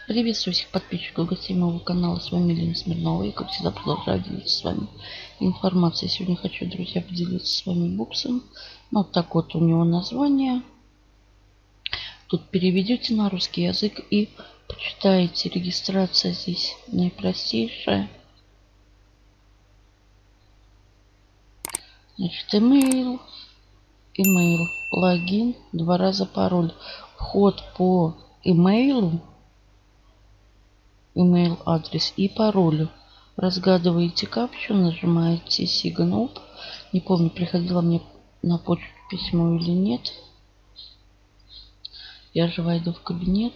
Приветствую всех подписчиков и гостей моего канала. С вами Елена Смирнова. И как всегда продолжаю делиться с вами информацией. Сегодня хочу, друзья, поделиться с вами буксом. Вот так вот у него название. Тут переведете на русский язык и почитаете. Регистрация здесь наипростейшая. Значит, email, логин, 2 раза пароль. Вход по email адрес и паролю. Разгадываете капчу, нажимаете Sign Up. Не помню, приходило мне на почту письмо или нет. Я же войду в кабинет.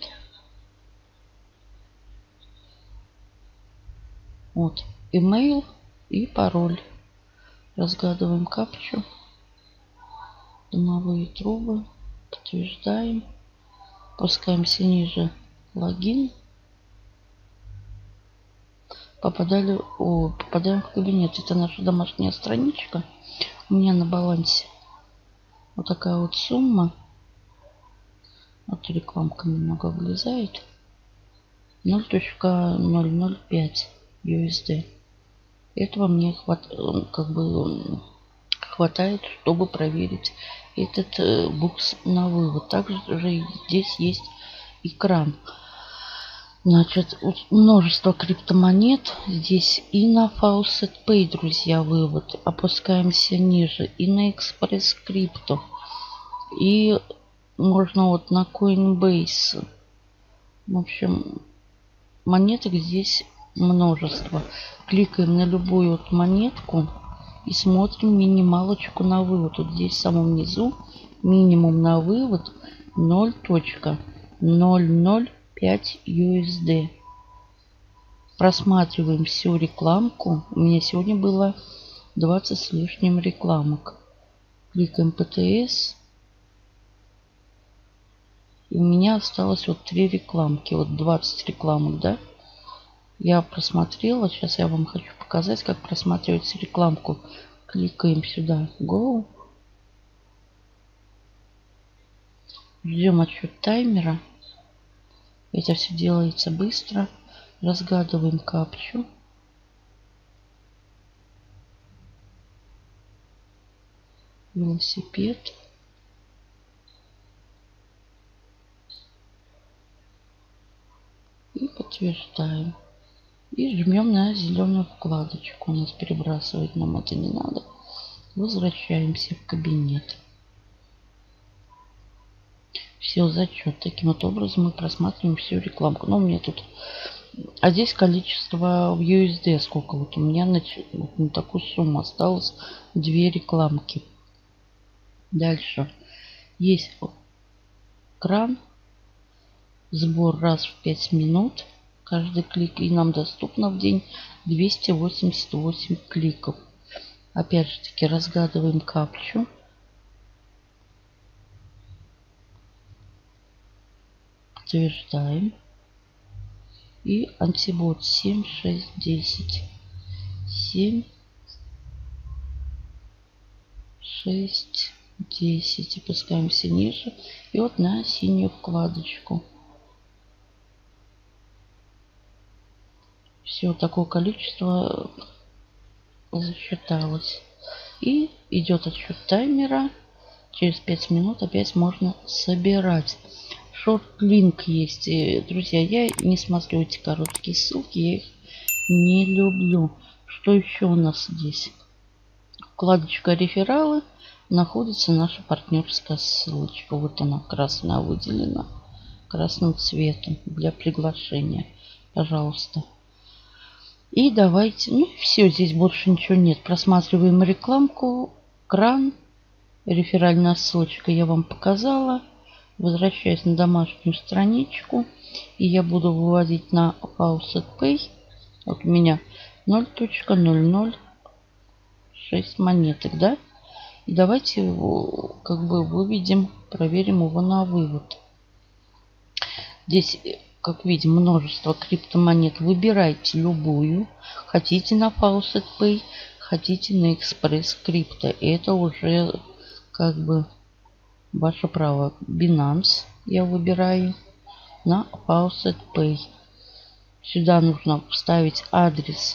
Вот, email и пароль. Разгадываем капчу. Дымовые трубы. Подтверждаем. Опускаемся ниже. Логин. Попадаем в кабинет. Это наша домашняя страничка. У меня на балансе вот такая вот сумма. Вот рекламка немного влезает. 0.005 USD. Этого мне хватает, чтобы проверить этот букс на вывод. Также здесь есть экран. Значит, множество криптомонет. Здесь и на Faucet Pay, друзья, вывод. Опускаемся ниже. И на Express Crypto. И можно вот на Coinbase. В общем, монеток здесь множество. Кликаем на любую вот монетку. И смотрим минималочку на вывод. Вот здесь в самом низу минимум на вывод 0.005 USD. Просматриваем всю рекламку. У меня сегодня было 20 с лишним рекламок. Кликаем PTS. И у меня осталось вот 3 рекламки. Вот 20 рекламок, да? Я просмотрела. Сейчас я вам хочу показать, как просматривается рекламку. Кликаем сюда. Go. Ждем отсчет таймера. Это все делается быстро. Разгадываем капчу. Велосипед. И подтверждаем. И жмем на зеленую вкладочку. У нас перебрасывать нам это не надо. Возвращаемся в кабинет. Все, зачет. Таким вот образом мы просматриваем всю рекламку. Но у меня тут... А здесь количество в USD сколько? Вот у меня на такую сумму осталось 2 рекламки. Дальше. Есть кран. Сбор раз в 5 минут. Каждый клик. И нам доступно в день 288 кликов. Опять же таки разгадываем капчу. Подтверждаем. И антибот 7, 6, 10. 7, 6, 10. Опускаемся ниже. И вот на синюю вкладочку. Все, такое количество засчиталось. И идет отсчет таймера. Через 5 минут опять можно собирать. Шорт-линк есть. Друзья, я не смотрю эти короткие ссылки. Я их не люблю. Что еще у нас здесь? Вкладочка рефералы. Находится наша партнерская ссылочка. Вот она красная выделена. Красным цветом для приглашения. Пожалуйста. И давайте. Ну все, здесь больше ничего нет. Просматриваем рекламку. Кран. Реферальная ссылочка я вам показала. Возвращаюсь на домашнюю страничку. И я буду выводить на Faucet Pay. Вот у меня 0.006 монеток, да? И давайте его выведем, проверим его на вывод. Здесь, как видим, множество криптомонет. Выбирайте любую. Хотите на Faucet Pay, хотите на Express Crypto. Это уже ваше право. Binance я выбираю на Faucet Pay. Сюда нужно вставить адрес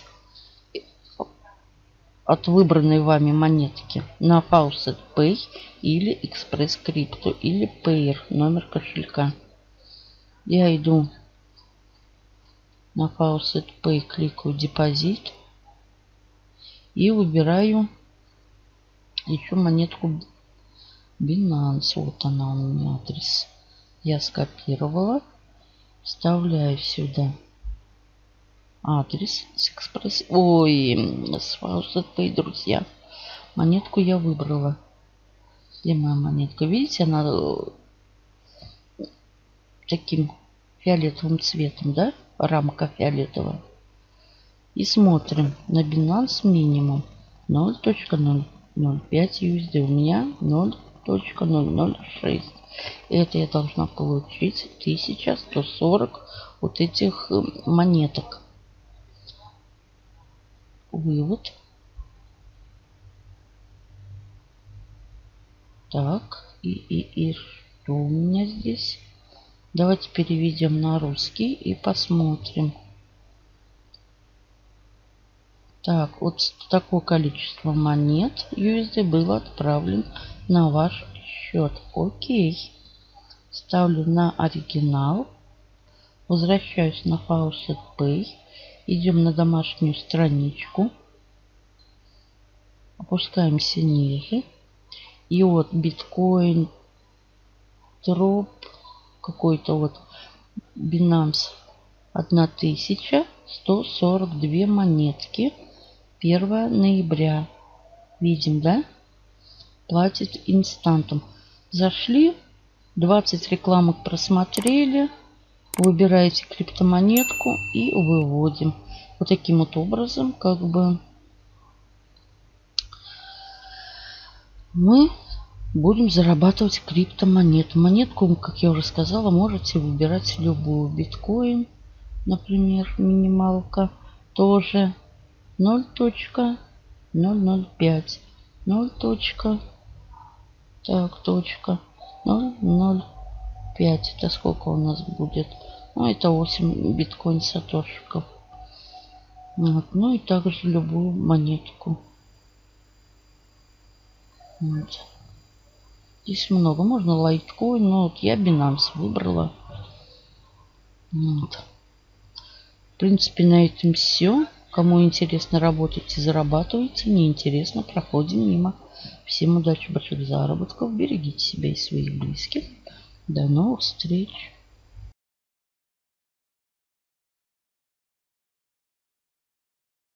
от выбранной вами монетки на Faucet Pay или Express Crypto или Payer, номер кошелька. Я иду на Faucet Pay, кликаю депозит и выбираю еще монетку Binance. Вот она у меня, адрес. Я скопировала, вставляю сюда адрес с экспресс. Ой, с Faucet Pay, друзья. Монетку я выбрала. Где моя монетка? Видите, она таким фиолетовым цветом, да? Рамка фиолетовая. И смотрим на Binance минимум 0.005 USD. У меня 0.006. Это я должна получить 1140 вот этих монеток. Вывод. Так, и что у меня здесь? Давайте переведем на русский и посмотрим. Так, вот такое количество монет USD было отправлено на ваш счет. Окей. Ставлю на оригинал. Возвращаюсь на Faucet Pay. Идем на домашнюю страничку. Опускаемся ниже. И вот биткоин, троп, какой-то вот Binance 1142 монетки. 1 ноября. Видим, да? Платит инстантом. Зашли, 20 рекламок просмотрели. Выбираете криптомонетку и выводим. Вот таким вот образом, как бы, мы будем зарабатывать криптомонету. Монетку, как я уже сказала, можете выбирать любую. Биткоин, например, минималка, тоже 0.005. 0.005. Это сколько у нас будет? Ну, это 8 биткоин сатошиков. Вот. Ну и также любую монетку. Вот. Здесь много. Можно лайткоин, но вот я Binance выбрала. Вот. В принципе, на этом все. Кому интересно, работайте, зарабатывайте. Не интересно, проходим мимо. Всем удачи, больших заработков. Берегите себя и своих близких. До новых встреч.